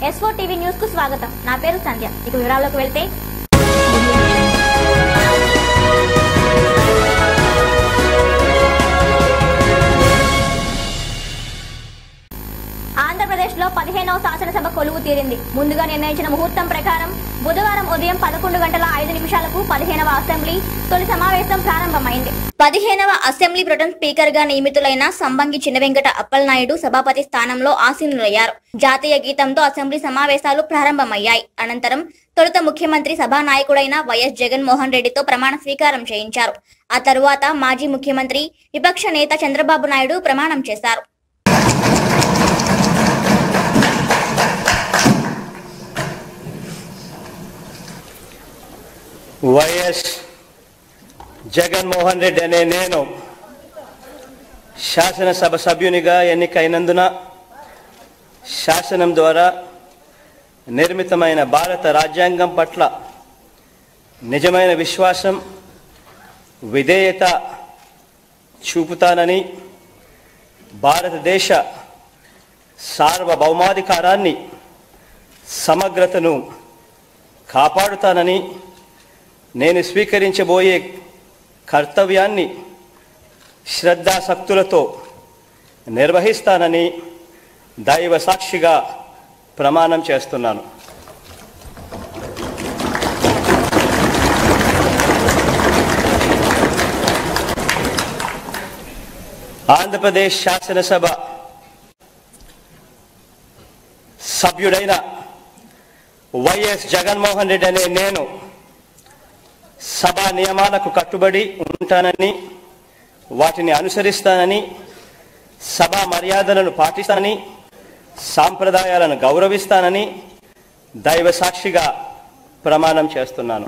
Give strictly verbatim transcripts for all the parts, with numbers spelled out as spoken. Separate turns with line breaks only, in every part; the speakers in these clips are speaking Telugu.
ఎస్ ఫోర్ టీవీ న్యూస్ కు స్వాగతం. నా పేరు సంధ్య. ఇక వివరాల్లోకి వెళ్తే ఆంధ్రప్రదేశ్ లో పదిహేనవ శాసనసభ కొలువు తీరింది. ముందుగా నిర్ణయించిన ముహూర్తం ప్రకారం బుధవారం ఉదయం పదకొండు గంటల ఐదు నిమిషాలకు పదిహేనవ అసెంబ్లీ తొలి సమావేశం ప్రారంభమైంది. పదిహేనవ అసెంబ్లీ ప్రొటెం స్పీకర్ గా నియమితులైన సంబంగి చిన్నవెంకట అప్పలనాయుడు సభాపతి స్థానంలో ఆసీనులయ్యారు. జాతీయ గీతంతో అసెంబ్లీ సమావేశాలు ప్రారంభమయ్యాయి. అనంతరం తొలుత ముఖ్యమంత్రి సభానాయకుడైన వైఎస్ జగన్మోహన్ రెడ్డితో ప్రమాణ స్వీకారం చేయించారు. ఆ తరువాత మాజీ ముఖ్యమంత్రి విపక్ష నేత చంద్రబాబు నాయుడు ప్రమాణం చేశారు.
వైఎస్ జగన్మోహన్ రెడ్డి అనే నేను శాసనసభ సభ్యునిగా ఎన్నికైనందున శాసనం ద్వారా నిర్మితమైన భారత రాజ్యాంగం పట్ల నిజమైన విశ్వాసం, విధేయత చూపుతానని, భారతదేశ సార్వభౌమాధికారాన్ని, సమగ్రతను కాపాడుతానని, నేను స్వీకరించబోయే కర్తవ్యాన్ని శ్రద్ధాసక్తులతో నిర్వహిస్తానని దైవ సాక్షిగా ప్రమాణం చేస్తున్నాను. ఆంధ్రప్రదేశ్ శాసనసభ సభ్యుడైన వైఎస్ జగన్మోహన్ రెడ్డి అనే నేను సభా నియమాలకు కట్టుబడి ఉంటానని, వాటిని అనుసరిస్తానని, సభా మర్యాదలను పాటిస్తానని, సాంప్రదాయాలను గౌరవిస్తానని దైవ సాక్షిగా ప్రమాణం చేస్తున్నాను.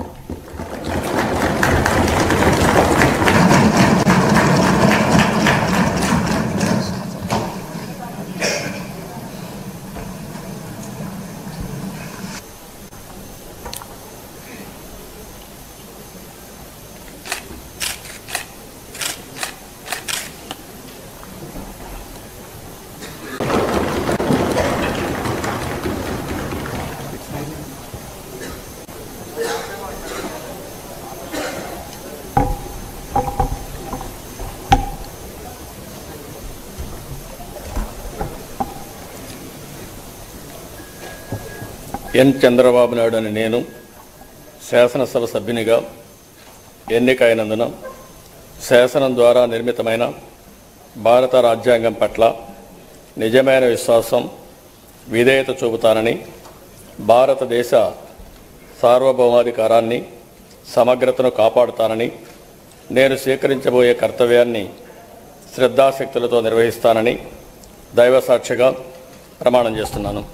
ఎన్ చంద్రబాబు నాయుడు అని నేను శాసనసభ సభ్యునిగా ఎన్నికైనందున శాసనం ద్వారా నిర్మితమైన భారత రాజ్యాంగం పట్ల నిజమైన విశ్వాసం, విధేయత చూపుతానని, భారతదేశ సార్వభౌమాధికారాన్ని, సమగ్రతను కాపాడుతానని, నేను స్వీకరించబోయే కర్తవ్యాన్ని శ్రద్ధాశక్తులతో నిర్వహిస్తానని దైవ సాక్షిగా ప్రమాణం చేస్తున్నాను.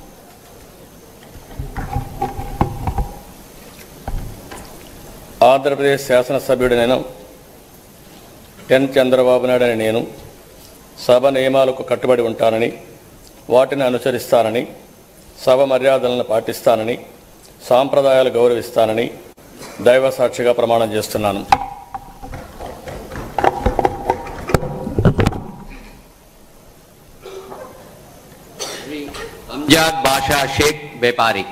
ఆంధ్రప్రదేశ్ శాసనసభ్యుడినైన ఎన్ చంద్రబాబు నాయుడు అని నేను సభ నియమాలకు కట్టుబడి ఉంటానని, వాటిని అనుసరిస్తానని, సభ మర్యాదలను పాటిస్తానని, సాంప్రదాయాలు గౌరవిస్తానని దైవ సాక్షిగా ప్రమాణం చేస్తున్నాను.
అంజాద్ బాషా షేక్ వ్యాపారి.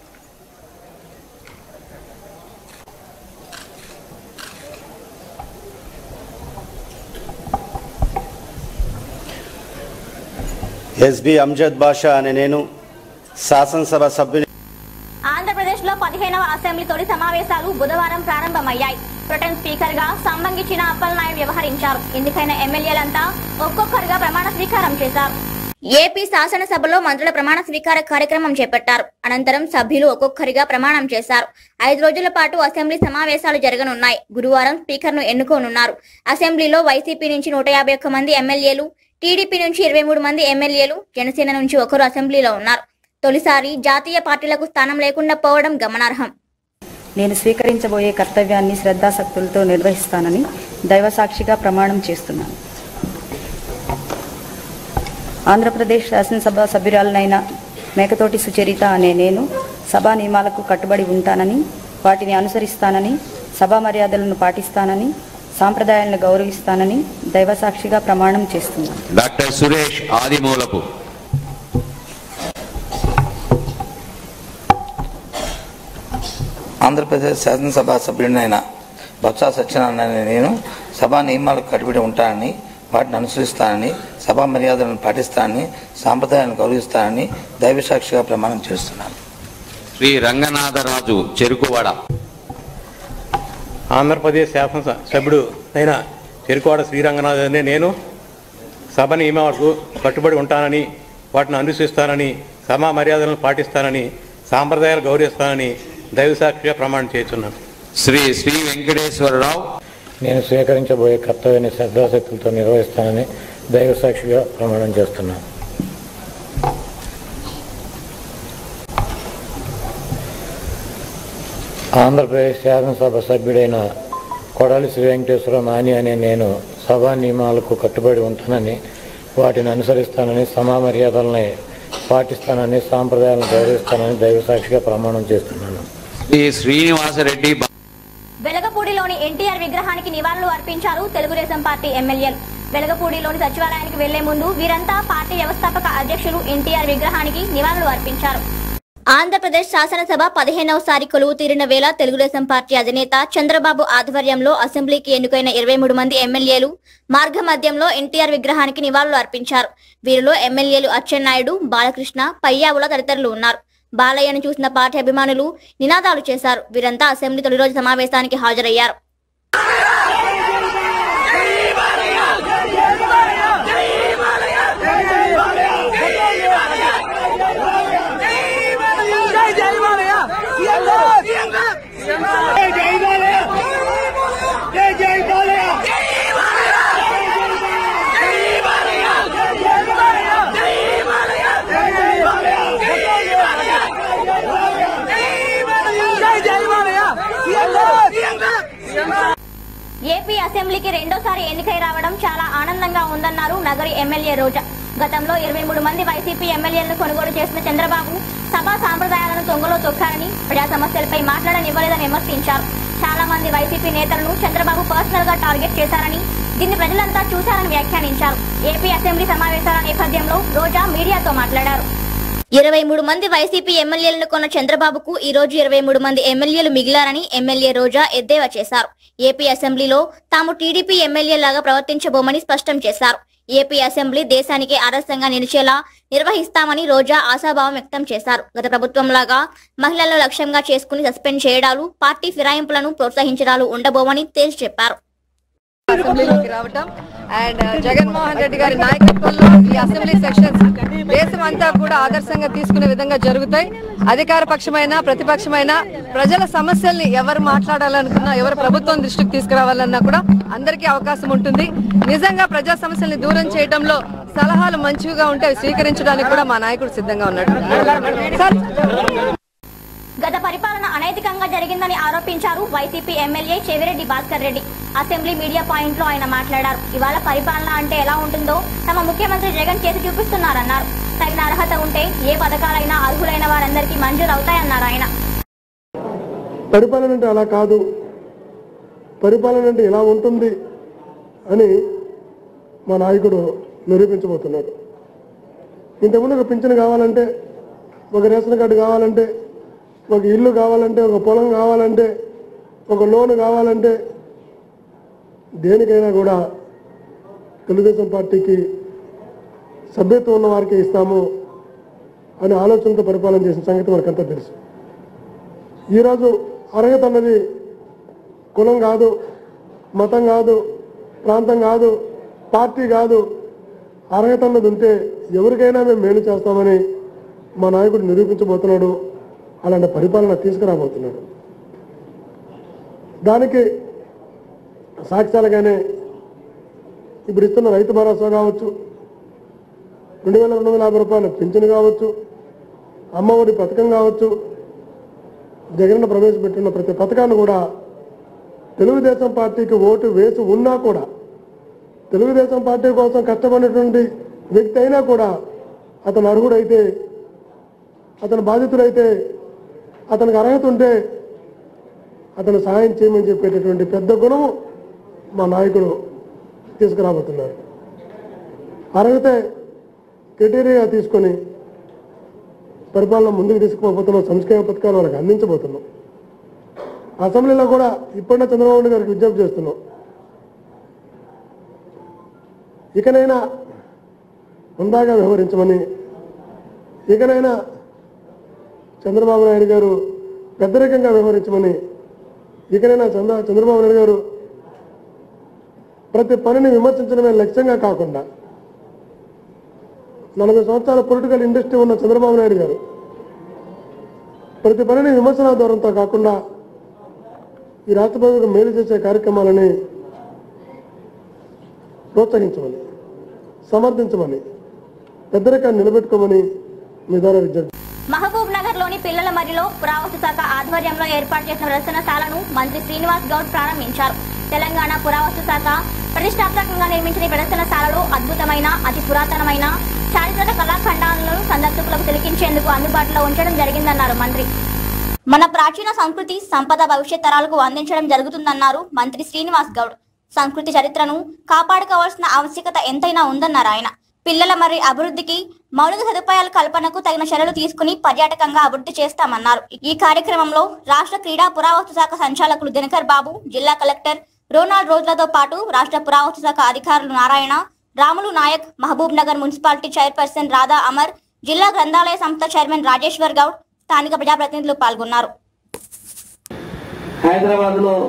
ఎస్బి అంజద్ బాషా అనే నేను శాసనసభ సభ్యుని.
ఆంధ్రప్రదేశ్ లో పదిహేనవ అసెంబ్లీ తొలి సమావేశాలు బుధవారం ప్రారంభమయ్యాయి. ప్రొటెం స్పీకర్ గా సంబంగి చిన అప్పలనాయుడు వ్యవహరించారు. ఎన్నికైన ఎమ్మెల్యేలంతా ఒక్కొక్కరుగా ప్రమాణ స్వీకారం చేశారు. ఏపీ శాసనసభలో మంత్రుల ప్రమాణ స్వీకార కార్యక్రమం చేపట్టారు. అనంతరం సభ్యులు ఒక్కొక్కరిగా ప్రమాణం చేశారు. ఐదు రోజుల పాటు అసెంబ్లీ సమావేశాలు జరగనున్నాయి. గురువారం స్పీకర్ ను ఎన్నుకోనున్నారు. అసెంబ్లీలో వైసీపీ నుంచి నూట యాభై ఒక్క మంది ఎమ్మెల్యేలు, టీడీపీ నుంచి ఇరవై మూడు మంది ఎమ్మెల్యేలు, జనసేన నుంచి ఒకరు అసెంబ్లీలో ఉన్నారు. తొలిసారి జాతీయ పార్టీలకు స్థానం లేకుండా పోవడం గమనార్హం.
నేను స్వీకరించబోయే కర్తవ్యాన్ని శ్రద్ధాసక్తులతో నిర్వహిస్తానని దైవ సాక్షిగా ప్రమాణం చేస్తున్నాను. ఆంధ్రప్రదేశ్ శాసనసభ సభ్యురాలనైన మేకతోటి సుచరిత అనే నేను సభా నియమాలకు కట్టుబడి ఉంటానని, వాటిని అనుసరిస్తానని, సభా మర్యాదలను పాటిస్తానని, సాంప్రదాయాలను గౌరవిస్తానని దైవ సాక్షిగా ప్రమాణం చేస్తున్నాను.
డాక్టర్ సురేష్ ఆదిమూలపు.
ఆంధ్రప్రదేశ్ శాసనసభ సభ్యుడినైన బొత్స సత్యనారాయణ అనే నేను సభా నియమాలకు కట్టుబడి ఉంటానని, వాటిని అనుసరిస్తానని, సభా మర్యాదలను పాటిస్తానని, సాంప్రదాయాలను గౌరవిస్తానని దైవసాక్షిగా ప్రమాణం చేస్తున్నాను.
శ్రీ రంగనాథరాజు చెరుకువాడ.
ఆంధ్రప్రదేశ్ శాసన సభ్యుడు అయిన చెరుకువాడ శ్రీరంగనాథ్ అనే నేను సభ నియమాలకు కట్టుబడి ఉంటానని, వాటిని అనుసరిస్తానని, సభా మర్యాదలను పాటిస్తానని, సాంప్రదాయాలు గౌరవిస్తానని దైవసాక్షిగా ప్రమాణం చేస్తున్నాను.
శ్రీ శ్రీ వెంకటేశ్వరరావు.
నేను స్వీకరించబోయే కర్తవ్యాన్ని శ్రద్ధాశక్తులతో నిర్వహిస్తానని దైవసాక్షిగా ప్రమాణం చేస్తున్నాను. ఆంధ్రప్రదేశ్ శాసనసభ సభ్యుడైన కొడాలి శ్రీ వెంకటేశ్వర నాని అనే నేను సభా నియమాలకు కట్టుబడి ఉంటానని, వాటిని అనుసరిస్తానని, సమా మర్యాదలని పాటిస్తానని, సాంప్రదాయాలను గౌరవిస్తానని దైవసాక్షిగా ప్రమాణం చేస్తున్నాను.
శ్రీ శ్రీనివాసరెడ్డి.
వెలగపూడిలోని ఎన్టీఆర్ విగ్రహానికి నివాళులు అర్పించారు తెలుగుదేశం పార్టీ ఎమ్మెల్యేలు. వెలగపూడిలోని సచివాలయానికి వెళ్లే ముందు వీరంతా పార్టీ వ్యవస్థాపక అధ్యక్షులు ఎన్టీఆర్ విగ్రహానికి నివాళులు అర్పించారు. ఆంధ్రప్రదేశ్ శాసనసభ పదిహేనవసారి కొలువు తీరిన వేళ తెలుగుదేశం పార్టీ అధినేత చంద్రబాబు ఆధ్వర్యంలో అసెంబ్లీకి ఎన్నికైన ఇరవై మూడు మంది ఎమ్మెల్యేలు మార్గ మధ్యంలో ఎన్టీఆర్ విగ్రహానికి నివాళులు అర్పించారు. వీరిలో ఎమ్మెల్యేలు అచ్చెన్నాయుడు, బాలకృష్ణ, పయ్యావుల తదితరులు ఉన్నారు. బాలయ్యను చూసిన పార్టీ అభిమానులు నినాదాలు చేశారు. వీరంతా అసెంబ్లీ తొలి రోజు సమావేశానికి హాజరయ్యారు. ఏపీ అసెంబ్లీకి రెండోసారి ఎన్నికై రావడం చాలా ఆనందంగా ఉందన్నారు నగరి ఎమ్మెల్యే రోజా. గతంలో ఇరవై మూడు మంది వైసీపీ ఎమ్మెల్యేలను కొనుగోలు చేసిన చంద్రబాబు సభా సాంప్రదాయాలను తొంగలో తొక్కారని, ప్రజా సమస్యలపై మాట్లాడనివ్వలేదని విమర్శించారు. చాలా మంది వైసీపీ నేతలను చంద్రబాబు పర్సనల్ గా టార్గెట్ చేశారని, దీన్ని ప్రజలంతా చూశారని వ్యాఖ్యానించారు. ఏపీ అసెంబ్లీ సమావేశాల నేపథ్యంలో రోజా మీడియాతో మాట్లాడారు. ఇరవై మూడు మంది వైసీపీ ఎమ్మెల్యేలను కొన్న చంద్రబాబుకు ఈ రోజు ఇరవై మూడు మంది ఎమ్మెల్యేలు మిగిలారని ఎమ్మెల్యే రోజా ఎద్దేవా చేశారు. ఏపీ అసెంబ్లీలో తాము టీడీపీ ఎమ్మెల్యేలాగా ప్రవర్తించబోమని స్పష్టం చేశారు. ఏపీ అసెంబ్లీ దేశానికి ఆదర్శంగా నిలిచేలా నిర్వహిస్తామని రోజా ఆశాభావం వ్యక్తం చేశారు. గత ప్రభుత్వంలాగా మహిళలను లక్ష్యంగా చేసుకుని సస్పెండ్ చేయడాలు, పార్టీ ఫిరాయింపులను ప్రోత్సహించడాలు ఉండబోమని తేల్చి చెప్పారు.
అసెంబ్లీలోకి రావటం అండ్ జగన్మోహన్ రెడ్డి గారి నాయకత్వంలో ఈ అసెంబ్లీ సెషన్స్ దేశం అంతా కూడా ఆదర్శంగా తీసుకునే విధంగా జరుగుతాయి. అధికార పక్షమైన ప్రతిపక్షమైన ప్రజల సమస్యల్ని ఎవరు మాట్లాడాలనుకున్నా, ఎవరు ప్రభుత్వం దృష్టికి తీసుకురావాలన్నా కూడా అందరికీ అవకాశం ఉంటుంది. నిజంగా ప్రజా సమస్యల్ని దూరం చేయడంలో సలహాలు మంచిగా ఉంటే స్వీకరించడానికి కూడా మా నాయకుడు సిద్ధంగా ఉన్నాడు.
గత పరిపాలన అనైతికంగా జరిగిందని ఆరోపించారు YCP MLA Chevireddy Bhaskar Reddy. Assembly media point లో ఆయన మాట్లాడారు. ఇవాళ పరిపాలన అంటే ఎలా ఉంటుందో తమ ముఖ్యమంత్రి జగన్ చేసి చూపిస్తున్నారన్నారు. తగిన అర్హత ఉంటే ఏ పథకాలైనా అర్హులైన వారందరికీ మంజూరు అవుతాయన్నారు ఆయన.
పరిపాలన అంటే అలా కాదు, పరిపాలన అంటే ఎలా ఉంటుంది అని మా నాయకుడు నిరూపించబోతున్నాడు. ఇంతకుముందు ఒక పింఛను కావాలంటే, ఒక రేషన్ కార్డు కావాలంటే, ఒక ఇల్లు కావాలంటే, ఒక పొలం కావాలంటే, ఒక లోన్ కావాలంటే దేనికైనా కూడా తెలుగుదేశం పార్టీకి సభ్యత్వం ఉన్న వారికి ఇస్తాము అనే ఆలోచనతో పరిపాలన చేసిన సంగతి మనకంతా తెలుసు. ఈరోజు అర్హత అన్నది కులం కాదు, మతం కాదు, ప్రాంతం కాదు, పార్టీ కాదు. అర్హత అన్నది ఉంటే ఎవరికైనా మేము మేలు చేస్తామని మా నాయకుడు నిరూపించబోతున్నాడు. అలాంటి పరిపాలన తీసుకురాబోతున్నాడు. దానికి సాక్ష్యాలుగానే ఇప్పుడు ఇస్తున్న రైతు భరోసా కావచ్చు, రెండు వేల రెండు వందల యాభై రూపాయల పింఛను కావచ్చు, అమ్మఒడి పథకం కావచ్చు, జగన్ ప్రవేశపెట్టిన ప్రతి పథకాన్ని కూడా తెలుగుదేశం పార్టీకి ఓటు వేసి ఉన్నా కూడా, తెలుగుదేశం పార్టీ కోసం కష్టపడినటువంటి వ్యక్తి అయినా కూడా అతను అర్హుడైతే, అతను బాధితుడైతే, అతనికి అర్హత ఉంటే అతను సహాయం చేయమని చెప్పేటటువంటి పెద్ద గుణము మా నాయకుడు తీసుకురాబోతున్నారు. అర్హతే క్రైటీరియా తీసుకొని పరిపాలన ముందుకు తీసుకుపోతున్నాం. సంక్షేమ పథకాలు వాళ్ళకి అందించబోతున్నాం. అసెంబ్లీలో కూడా ఇప్పుడున్న చంద్రబాబు నాయుడు గారికి విజ్ఞప్తి చేస్తున్నాం. ఇకనైనా హుందాగా వ్యవహరించమని, ఇకనైనా చంద్రబాబు నాయుడు గారు పెద్దరికంగా వ్యవహరించమని, ఇకనైనా చంద్ర చంద్రబాబు నాయుడు గారు ప్రతి పనిని విమర్శించడమే లక్ష్యంగా కాకుండా, నలభై సంవత్సరాల పొలిటికల్ ఇండస్ట్రీ ఉన్న చంద్రబాబు నాయుడు గారు ప్రతి పనిని విమర్శన దూరంతో కాకుండా ఈ రాష్ట్ర ప్రజలకు మేలు చేసే కార్యక్రమాలని ప్రోత్సహించమని, సమర్థించమని, పెద్దరికాన్ని నిలబెట్టుకోమని మీ ద్వారా విజ్ఞప్తి.
మహబూబ్ నగర్ లోని పిల్లల మరిలో పురావస్తు శాఖ ఆధ్వర్యంలో ఏర్పాటు చేసిన ప్రదర్శనశాలను మంత్రి శ్రీనివాస్ గౌడ్ ప్రారంభించారు. తెలంగాణ పురావస్తు శాఖ ప్రతిష్టాత్మకంగా నిర్మించిన ఈ ప్రదర్శనశాలలో అద్భుతమైన, అతి పురాతనమైన చారిత్రక కళాఖండాలను సందర్శకులకు తిలకించేందుకు అందుబాటులో ఉంచడం జరిగిందన్నారు మంత్రి. మన ప్రాచీన సంస్కృతి సంపద భవిష్యత్ తరాలకు అందించడం జరుగుతుందన్నారు మంత్రి శ్రీనివాస్ గౌడ్. సంస్కృతి చరిత్రను కాపాడుకోవాల్సిన ఆవశ్యకత ఎంతైనా ఉందన్నారు ఆయన. పిల్లల మరి అభివృద్ధికి మౌలిక సదుపాయాల కల్పనకు తగిన చర్యలు తీసుకుని పర్యాటకంగా అభివృద్ధి చేస్తామన్నారు. ఈ కార్యక్రమంలో రాష్ట్ర క్రీడా పురావస్తు శాఖ సంచాలకులు దినకర్ బాబు, జిల్లా కలెక్టర్ రోనాల్డ్ రోజులతో పాటు రాష్ట్ర పురావస్తు శాఖ అధికారులు నారాయణ, రాములు నాయక్, మహబూబ్ నగర్ మున్సిపాలిటీ చైర్పర్సన్ రాధా అమర్, జిల్లా గ్రంథాలయ సంస్థ చైర్మన్ రాజేశ్వర్ గౌడ్, స్థానిక ప్రజాప్రతినిధులు పాల్గొన్నారు.
హైదరాబాద్ లో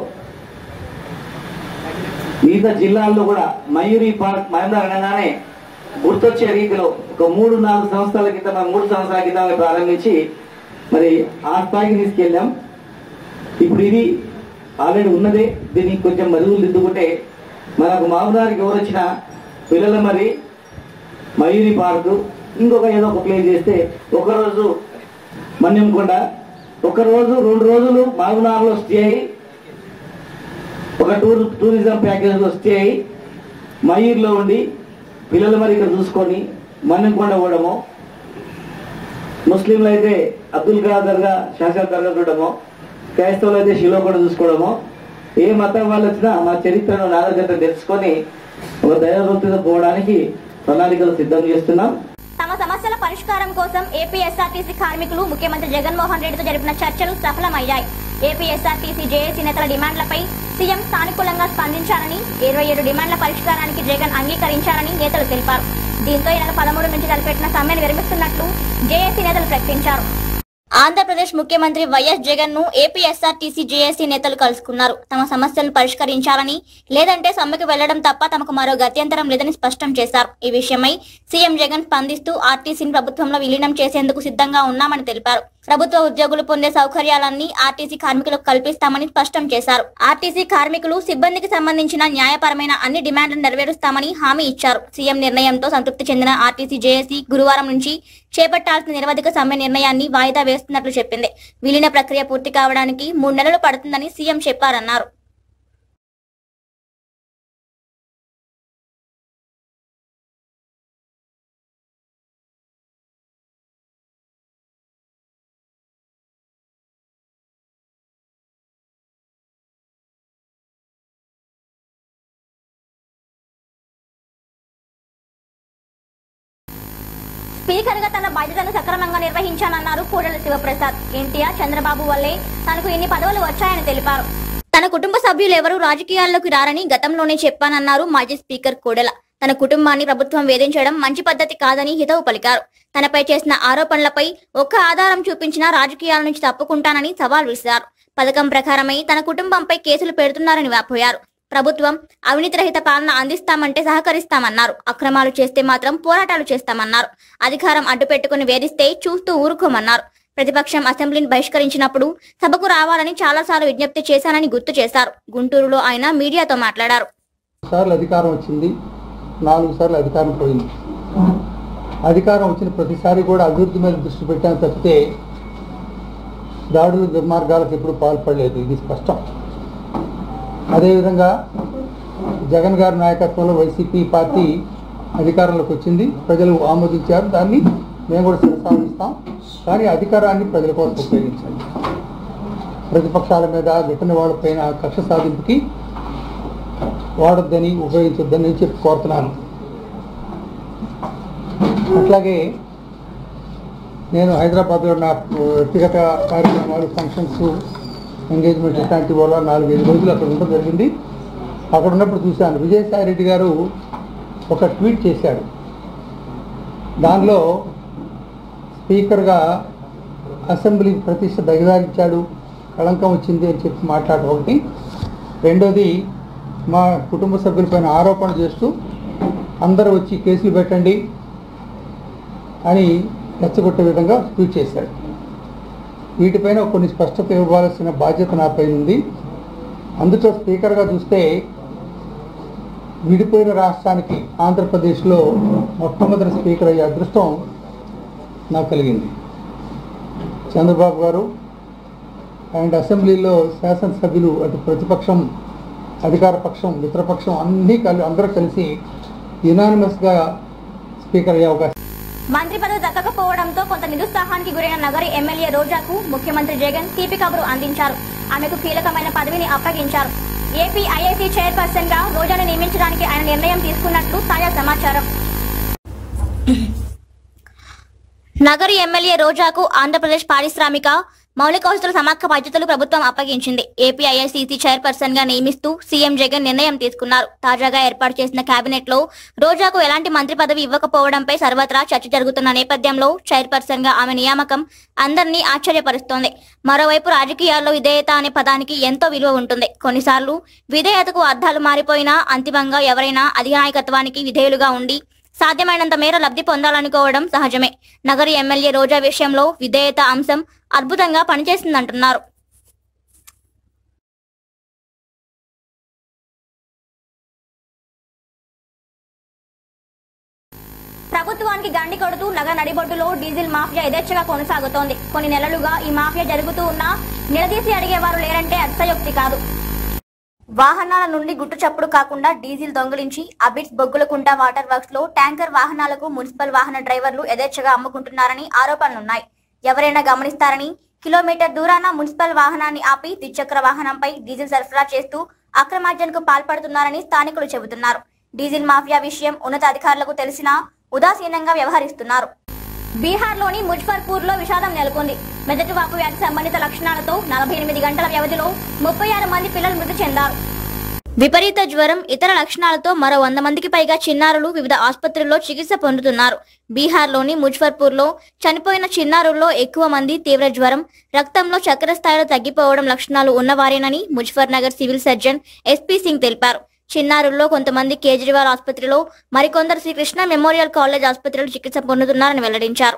మిగతా జిల్లాల్లో కూడా మయూరి పార్క్ మహబూబ్ అనగానే గుర్తొచ్చే రీతిలో ఒక మూడు నాలుగు సంవత్సరాల క్రితం మూడు సంవత్సరాల క్రితం ప్రారంభించి మరి ఆ స్థాయికి తీసుకెళ్ళాం. ఇప్పుడు ఇది ఆల్రెడీ ఉన్నదే, దీనికి కొంచెం మరుగులు దిద్దుకుంటే మనకు మామూలుగారికి ఎవరు వచ్చినా పిల్లల మరి మయూరి పార్కు ఇంకొక ఏదో ఒక ప్లేస్ చేస్తే ఒకరోజు మన్యంకొండ, ఒకరోజు రెండు రోజులు మాగునార్లో స్టే అయ్యి ఒక టూర్ టూరిజం ప్యాకేజ్లో స్టే అయ్యి మయూర్లో ఉండి పిల్లలు మరి ఇక్కడ చూసుకొని మన్యంకొండ పోవడము, ముస్లింలు అయితే అబ్దుల్ కలాం దర్గా, శాసన దర్గా చూడడము, క్రైస్తవులు అయితే శిలోకొండ చూసుకోవడము, ఏ మతం వాళ్ళు వచ్చినా మా చరిత్రను నాగరికత తెలుసుకొని ఒక దైవభక్తితో పోవడానికి ప్రణాళికలు సిద్ధం చేస్తున్నాం.
తమ సమస్యల పరిష్కారం కోసం ఏపీ ఎస్ఆర్టీసీ కార్మికులు ముఖ్యమంత్రి జగన్మోహన్ రెడ్డితో జరిపిన చర్చలు సఫలమయ్యాయి. ఏపీ ఎస్ఆర్టీసీ జేఏసీ నేతల డిమాండ్లపై సీఎం సానుకూలంగా స్పందించారని, ఇరవై ఏడు డిమాండ్ల పరిష్కారానికి జగన్ అంగీకరించారని నేతలు తెలిపారు. దీంతో ఈ నెల పదమూడు నుంచి తలపెట్టిన సమ్మెను విరమిస్తున్నట్లు జేఏసీ నేతలు ప్రకటించారు. ఆంధ్రప్రదేశ్ ముఖ్యమంత్రి వైఎస్ జగన్ ను ఏపీ ఎస్ఆర్టీసీ జేఏసీ నేతలు కలుసుకున్నారు. తమ సమస్యలను పరిష్కరించాలని, లేదంటే సమ్మెకు వెళ్లడం తప్ప తమకు మరో గత్యంతరం లేదని స్పష్టం చేశారు. ఈ విషయమై సీఎం జగన్ స్పందిస్తూ ఆర్టీసీని ప్రభుత్వంలో విలీనం చేసేందుకు సిద్ధంగా ఉన్నామని తెలిపారు. ప్రభుత్వ ఉద్యోగులు పొందే సౌకర్యాలన్నీ ఆర్టీసీ కార్మికులకు కల్పిస్తామని స్పష్టం చేశారు. ఆర్టీసీ కార్మికులు సిబ్బందికి సంబంధించిన న్యాయపరమైన అన్ని డిమాండ్లను నెరవేరుస్తామని హామీ ఇచ్చారు. సీఎం నిర్ణయంతో సంతృప్తి చెందిన ఆర్టీసీ జేఏసీ గురువారం నుంచి చేపట్టాల్సిన నిరవధిక సమ్మె నిర్ణయాన్ని వాయిదా వేస్తున్నట్లు చెప్పింది. విలీన ప్రక్రియ పూర్తి కావడానికి మూడు నెలలు పడుతుందని సీఎం చెప్పారన్నారు. స్పీకర్ గా తన బాధ్యతను సక్రమంగా నిర్వహించానన్నారు కోడెల శివప్రసాద్. ఎన్టీఆర్, చంద్రబాబు వల్లే తనకు ఇన్ని పదవులు వచ్చాయని తెలిపారు. తన కుటుంబ సభ్యులు ఎవరూ రాజకీయాల్లోకి రారని గతంలోనే చెప్పానన్నారు మాజీ స్పీకర్ కోడెల. తన కుటుంబాన్ని ప్రభుత్వం వేధించడం మంచి పద్ధతి కాదని హితవు పలికారు. తనపై చేసిన ఆరోపణలపై ఒక్క ఆధారం చూపించినా రాజకీయాల నుంచి తప్పుకుంటానని సవాల్ విసిరారు. పథకం ప్రకారమై తన కుటుంబంపై కేసులు పెడుతున్నారని వాపోయారు. ప్రభుత్వం అవినీతి రహిత పాలన అందిస్తామంటే సహకరిస్తామన్నారు. అక్రమాలు చేస్తే మాత్రం పోరాటాలు చేస్తామన్నారు. అధికారం అడ్డుపెట్టుకుని వేధిస్తే చూస్తూ ఊరుకోమన్నారు. ప్రతిపక్షం అసెంబ్లీని బహిష్కరించినప్పుడు సభకు రావాలని చాలాసార్లు విజ్ఞప్తి చేశానని గుర్తు చేశారు. గుంటూరులో ఆయన మీడియాతో మాట్లాడారు.
సార్లు అధికారం వచ్చింది, నాలుగు సార్లు అధికారం పోయింది. అధికారం వచ్చిన ప్రతిసారి కూడా అభివృద్ధి మీద దృష్టి పెట్టాను తప్పితే దాడులు దుర్మార్గాలకు ఎప్పుడు పాల్పడలేదు, ఇది స్పష్టం. అదేవిధంగా జగన్ గారి నాయకత్వంలో వైసీపీ పార్టీ అధికారంలోకి వచ్చింది, ప్రజలు ఆమోదించారు, దాన్ని మేము కూడా కొనసాగిస్తాం. కానీ అధికారాన్ని ప్రజల కోసం ఉపయోగించాలి. ప్రతిపక్షాల మీద గిట్టని వాళ్ళపైన కక్ష సాధింపుకి వాడొద్దని, ఉపయోగించొద్దని నేను చెప్పి కోరుతున్నాను. అట్లాగే నేను హైదరాబాద్లో నా వ్యక్తిగత కార్యక్రమాలు, ఫంక్షన్స్ ఎంగేజ్మెంట్ ఇట్లాంటి వల్ల నాలుగైదు రోజులు అక్కడ ఉండడం జరిగింది. అక్కడ ఉన్నప్పుడు చూశాను విజయసాయి రెడ్డి గారు ఒక ట్వీట్ చేశాడు. దానిలో స్పీకర్గా అసెంబ్లీ ప్రతిష్ట దగదారించాడు, కళంకం వచ్చింది అని చెప్పి మాట్లాడడం ఒకటి. రెండోది మా కుటుంబ సభ్యులపైన ఆరోపణ చేస్తూ అందరూ వచ్చి కేసులు పెట్టండి అని రెచ్చగొట్టే విధంగా ట్వీట్ చేశాడు. వీటిపైన కొన్ని స్పష్టత ఇవ్వాల్సిన బాధ్యత నాపై ఉంది. అందులో స్పీకర్గా చూస్తే విడిపోయిన రాష్ట్రానికి ఆంధ్రప్రదేశ్లో మొట్టమొదటి స్పీకర్ అయ్యే అదృష్టం నాకు కలిగింది. చంద్రబాబు గారు అండ్ అసెంబ్లీలో శాసనసభ్యులు అటు ప్రతిపక్షం, అధికార పక్షం, మిత్రపక్షం అన్నీ కలి అందరూ కలిసి యునానిమస్గా స్పీకర్ అయ్యే అవకాశం.
మంత్రి పదవి దక్కకపోవడంతో కొంత నిరుత్సాహానికి గురైన నగరి ఎమ్మెల్యే రోజాకు ముఖ్యమంత్రి జగన్ తీపి కబురు అందించారు. ఆమెకు కీలకమైన పదవిని అప్పగించారు. ఏపీ ఐఐసీ చైర్పర్సన్ గా రోజాను నియమించడానికి ఆయన నిర్ణయం తీసుకున్నట్లు తాజా సమాచారం. నగరి ఎమ్మెల్యే రోజాకు ఆంధ్రప్రదేశ్ పారిశ్రామిక మౌలిక వసతుల సమాఖ్య బాధ్యతలు ప్రభుత్వం అప్పగించింది. ఏపీ ఐఐసీసీ చైర్పర్సన్ గా నియమిస్తూ సీఎం జగన్ నిర్ణయం తీసుకున్నారు. తాజాగా ఏర్పాటు చేసిన కేబినెట్ లో రోజాకు ఎలాంటి మంత్రి పదవి ఇవ్వకపోవడంపై సర్వత్రా చర్చ జరుగుతున్న నేపథ్యంలో చైర్పర్సన్ గా ఆమె నియామకం అందరినీ ఆశ్చర్యపరుస్తోంది. మరోవైపు రాజకీయాల్లో విధేయత అనే పదానికి ఎంతో విలువ ఉంటుంది. కొన్నిసార్లు విధేయతకు అర్థాలు మారిపోయినా అంతిమంగా ఎవరైనా అధినాయకత్వానికి విధేయులుగా ఉండి సాధ్యమైనంత మేర లబ్ధి పొందాలనుకోవడం సహజమే. నగరి ఎమ్మెల్యే రోజా విషయంలో విధేయత అంశం అద్భుతంగా పనిచేసిందంటున్నారు. ప్రభుత్వానికి గండి కొడుతూ నగర నడిబొడ్డులో డీజిల్ మాఫియా యథేచ్ఛగా కొనసాగుతోంది. కొన్ని నెలలుగా ఈ మాఫియా జరుగుతూ ఉన్నా నిలదీసి అడిగేవారు లేరంటే అతిశయోక్తి కాదు. వాహనాల నుండి గుట్టు చప్పుడు కాకుండా డీజిల్ దొంగిలించి అబిడ్స్ బొగ్గులకుంట వాటర్ వర్క్స్ లో ట్యాంకర్ వాహనాలకు మున్సిపల్ వాహన డ్రైవర్లు యథేచ్ఛగా అమ్ముకుంటున్నారని ఆరోపణలున్నాయి. ఎవరైనా గమనిస్తారని కిలోమీటర్ దూరాన మున్సిపల్ వాహనాన్ని ఆపి ద్విచక్ర వాహనంపై డీజిల్ సరఫరా చేస్తూ అక్రమార్జనకు పాల్పడుతున్నారని స్థానికులు చెబుతున్నారు. డీజిల్ మాఫియా విషయం ఉన్నతాధికారులకు తెలిసినా ఉదాసీనంగా వ్యవహరిస్తున్నారు. బీహార్లోని ముజఫర్పూర్ లో విషాదం నెలకొంది. మెదడువాపు వ్యాధి సంబంధిత లక్షణాలతో నలభై ఎనిమిది గంటల వ్యవధిలో ముప్పై ఆరు మంది పిల్లలు మృతి చెందారు. విపరీత జ్వరం, ఇతర లక్షణాలతో మరో వంద మందికి పైగా చిన్నారులు వివిధ ఆసుపత్రుల్లో చికిత్స పొందుతున్నారు. బీహార్లోని ముజఫర్పూర్ లో చనిపోయిన చిన్నారుల్లో ఎక్కువ మంది తీవ్ర జ్వరం, రక్తంలో చక్కెర స్థాయిలో తగ్గిపోవడం లక్షణాలు ఉన్నవారేనని Muzaffar Nagar civil surgeon SP Singh తెలిపారు. చిన్నారుల్లో కొంతమంది కేజ్రీవాల్ ఆసుపత్రిలో, మరికొందరు శ్రీకృష్ణ మెమోరియల్ కాలేజ్ ఆసుపత్రిలో చికిత్స పొందుతున్నారని వెల్లడించారు.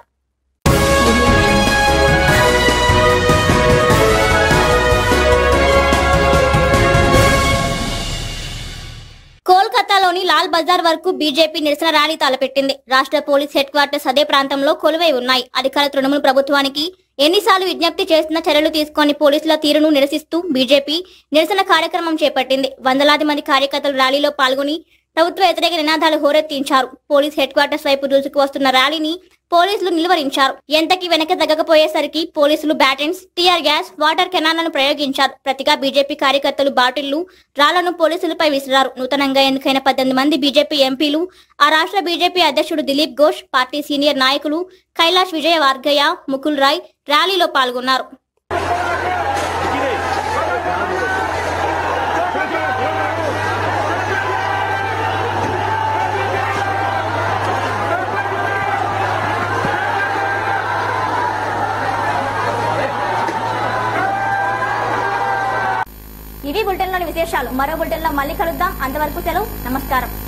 కోల్కతాలోని లాల్ బజార్ వరకు బీజేపీ నిరసన ర్యాలీ తలపెట్టింది. రాష్ట్ర పోలీస్ హెడ్ క్వార్టర్స్ అదే ప్రాంతంలో కొలువై ఉన్నాయి. అధికార తృణమూల ప్రభుత్వానికి ఎన్నిసార్లు విజ్ఞప్తి చేసినా చర్యలు తీసుకొని పోలీసుల తీరును నిరసిస్తూ బీజేపీ నిరసన కార్యక్రమం చేపట్టింది. వందలాది మంది కార్యకర్తలు ర్యాలీలో పాల్గొని ప్రభుత్వ వ్యతిరేక నినాదాలు హోరెత్తించారు. పోలీస్ హెడ్ క్వార్టర్స్ వైపు దూసుకు వస్తున్న ర్యాలీని పోలీసులు నిలువరించారు. ఎంతకి వెనక తగ్గకపోయేసరికి పోలీసులు బ్యాటన్స్, టీఆర్ గ్యాస్, వాటర్ కెనాన్లను ప్రయోగించారు. ప్రతిగా బీజేపీ కార్యకర్తలు బాటిళ్లు, రాళ్లను పోలీసులపై విసిరారు. నూతనంగా ఎన్నికైన పద్దెనిమిది మంది బీజేపీ ఎంపీలు, ఆ రాష్ట్ర బీజేపీ అధ్యక్షుడు దిలీప్ ఘోష్, పార్టీ సీనియర్ నాయకులు కైలాష్ విజయ వార్గయ్య, ముకుల్ రాయ్ ర్యాలీలో పాల్గొన్నారు. ఇవి బులెటిన్లోని విశేషాలు. మరో బులెటిన్లో మళ్ళీ కలుద్దాం. అంతవరకు సెలవు, నమస్కారం.